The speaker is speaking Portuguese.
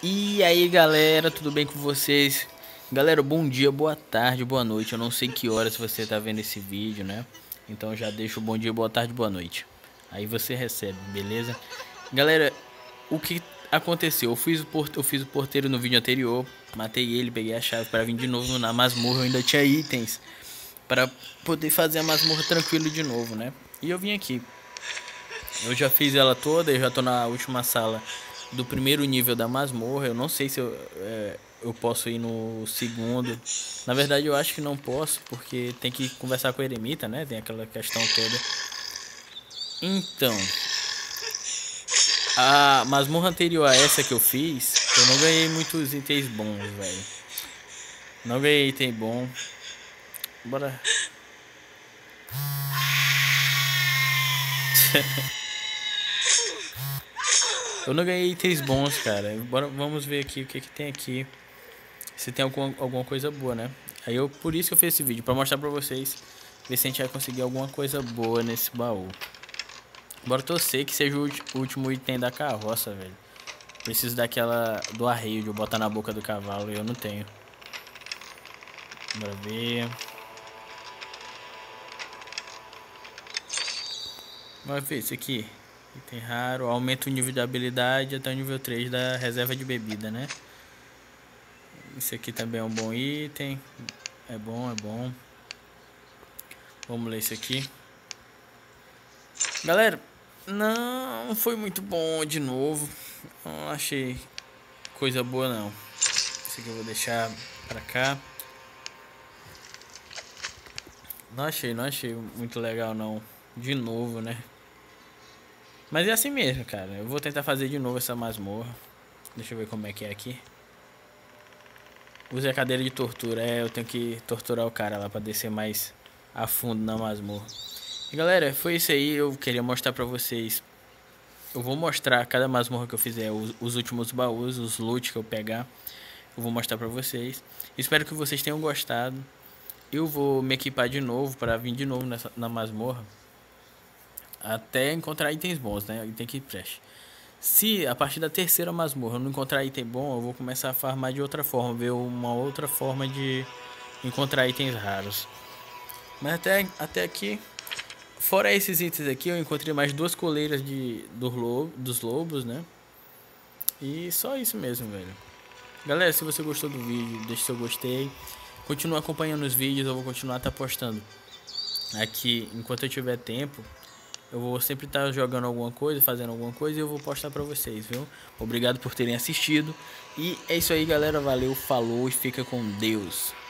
E aí galera, tudo bem com vocês? Galera, bom dia, boa tarde, boa noite. Eu não sei que horas você tá vendo esse vídeo, né? Então já deixo bom dia, boa tarde, boa noite. Aí você recebe, beleza? Galera, o que aconteceu? Eu fiz o porteiro no vídeo anterior, matei ele, peguei a chave para vir de novo na masmorra. Eu ainda tinha itens para poder fazer a masmorra tranquilo de novo, né? E eu vim aqui. Eu já fiz ela toda, eu já tô na última sala do primeiro nível da masmorra. Eu não sei se eu posso ir no segundo. Na verdade, eu acho que não posso, porque tem que conversar com o eremita, né? Tem aquela questão toda. Então, a masmorra anterior a essa que eu fiz, eu não ganhei muitos itens bons, velho. Não ganhei item bom. Bora. Eu não ganhei itens bons, cara. Bora, vamos ver aqui o que tem aqui. Se tem alguma coisa boa, né? Por isso que eu fiz esse vídeo, pra mostrar pra vocês. Ver se a gente vai conseguir alguma coisa boa nesse baú. Bora torcer que seja o último item da carroça, velho. Preciso do arreio de eu botar na boca do cavalo e eu não tenho. Bora ver. Bora ver isso aqui. Item raro. Aumenta o nível de habilidade até o nível 3 da reserva de bebida, né? Isso aqui também é um bom item. É bom, é bom. Vamos ler isso aqui. Galera, não foi muito bom de novo. Não achei coisa boa não. Isso aqui eu vou deixar pra cá. Não achei muito legal não. De novo, né? Mas é assim mesmo, cara. Eu vou tentar fazer de novo essa masmorra. Deixa eu ver como é que é aqui. Use a cadeira de tortura. Eu tenho que torturar o cara lá pra descer mais a fundo na masmorra. E galera, foi isso aí. Eu queria mostrar pra vocês. Eu vou mostrar cada masmorra que eu fizer, os últimos baús, os loot que eu pegar. Eu vou mostrar pra vocês. Espero que vocês tenham gostado. Eu vou me equipar de novo para vir de novo na masmorra. Até encontrar itens bons, né? Item que preste. Se a partir da terceira masmorra eu não encontrar item bom, eu vou começar a farmar de outra forma. Ver uma outra forma de encontrar itens raros. Mas até aqui... Fora esses itens aqui, eu encontrei mais duas coleiras dos lobos, né? E só isso mesmo, velho. Galera, se você gostou do vídeo, deixa seu gostei. Continua acompanhando os vídeos, eu vou continuar postando aqui enquanto eu tiver tempo. Eu vou sempre estar jogando alguma coisa, fazendo alguma coisa e eu vou postar pra vocês, viu? Obrigado por terem assistido. E é isso aí, galera. Valeu, falou e fica com Deus.